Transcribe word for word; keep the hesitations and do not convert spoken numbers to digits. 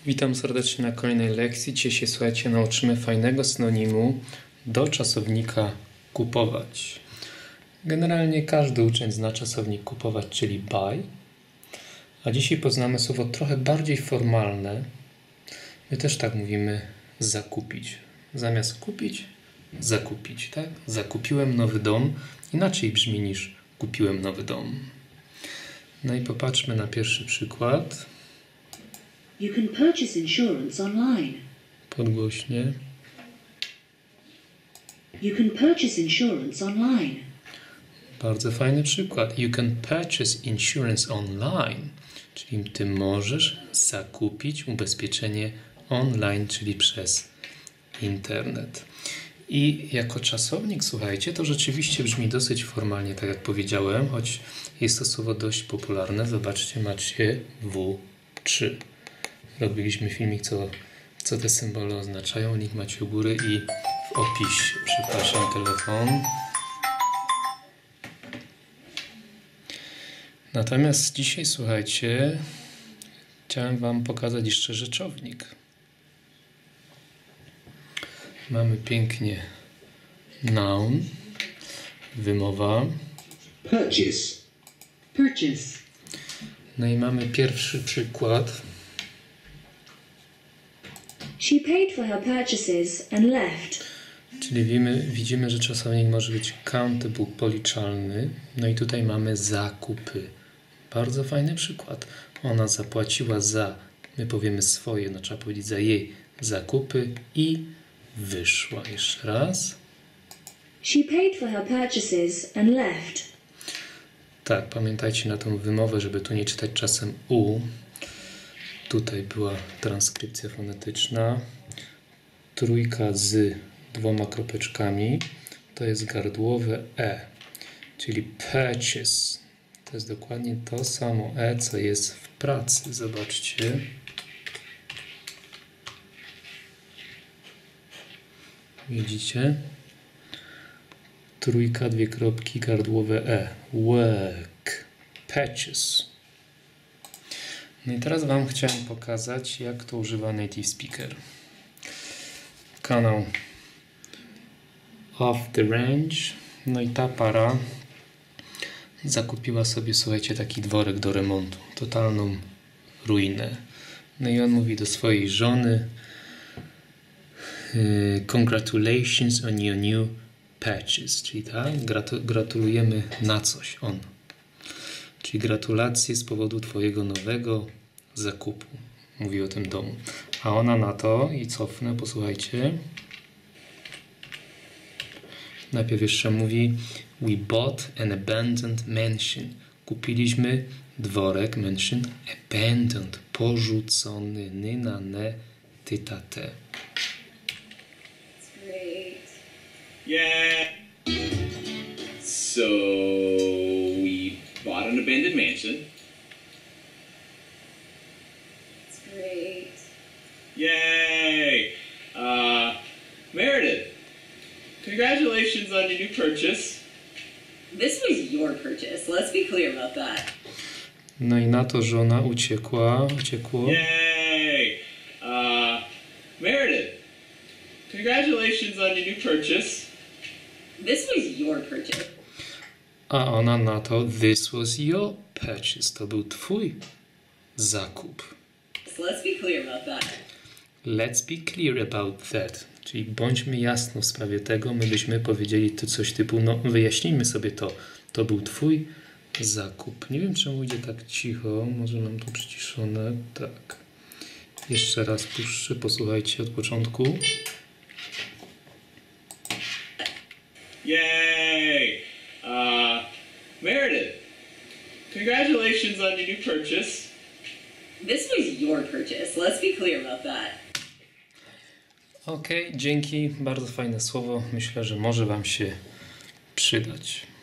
Witam serdecznie na kolejnej lekcji. Dzisiaj się, słuchajcie, nauczymy fajnego synonimu do czasownika kupować. Generalnie każdy uczeń zna czasownik kupować, czyli buy. A dzisiaj poznamy słowo trochę bardziej formalne. My też tak mówimy zakupić. Zamiast kupić, zakupić, tak? Zakupiłem nowy dom. Inaczej brzmi niż kupiłem nowy dom. No i popatrzmy na pierwszy przykład. You can purchase insurance online. Podgłośnie. You can purchase insurance online. Bardzo fajny przykład. You can purchase insurance online. Czyli ty możesz zakupić ubezpieczenie online, czyli przez internet. I jako czasownik, słuchajcie, to rzeczywiście brzmi dosyć formalnie, tak jak powiedziałem, choć jest to słowo dość popularne. Zobaczcie, macie W trzy. Robiliśmy filmik, co, co te symbole oznaczają. Link macie u góry i w opisie. Przepraszam, telefon. Natomiast dzisiaj, słuchajcie, chciałem wam pokazać jeszcze rzeczownik. Mamy pięknie noun, wymowa. Purchase. Purchase. No i mamy pierwszy przykład. She paid for her purchases and left. Czyli widzimy, widzimy, że czasownik może być countable, policzalny. No i tutaj mamy zakupy. Bardzo fajny przykład. Ona zapłaciła za, my powiemy swoje, no trzeba powiedzieć za jej zakupy i wyszła. Jeszcze raz. She paid for her purchases and left. Tak, pamiętajcie na tą wymowę, żeby tu nie czytać czasem u. Tutaj była transkrypcja fonetyczna. Trójka z dwoma kropeczkami. To jest gardłowe E, czyli purchase. To jest dokładnie to samo E, co jest w pracy. Zobaczcie. Widzicie? Trójka, dwie kropki, gardłowe E. Work. Purchase. No i teraz wam chciałem pokazać, jak to używa Native Speaker. Kanał Off the Range. No i ta para zakupiła sobie, słuchajcie, taki dworek do remontu. Totalną ruinę. No i on mówi do swojej żony: Congratulations on your new purchase. Czyli tak, gratu- gratulujemy na coś. On. Czyli gratulacje z powodu twojego nowego zakupu. Mówi o tym domu. A ona na to, i cofnę, posłuchajcie. Najpierw jeszcze mówi: We bought an abandoned mansion. Kupiliśmy dworek, mansion, abandoned, porzucony, ny na ne, ty ta te. Great. Yeah. So we bought an abandoned mansion. It's great. Yay! Uh, Meredith, congratulations on your new purchase. This was your purchase. Let's be clear about that. No i na to żona uciekła, uciekło. Yay! Uh, Meredith, congratulations on your new purchase. This was your purchase. A ona na to: This was your purchase. To był twój zakup. So let's be clear about that. Let's be clear about that. Czyli bądźmy jasno w sprawie tego. My byśmy powiedzieli to coś typu: no wyjaśnijmy sobie to. To był twój zakup. Nie wiem, czemu idzie tak cicho. Może nam to przyciszone. Tak. Jeszcze raz puszczę. Posłuchajcie od początku. Yay! Uh, Meredith, congratulations on your new purchase. This was your purchase. Let's be clear about that. Ok, dzięki. Bardzo fajne słowo. Myślę, że może wam się przydać.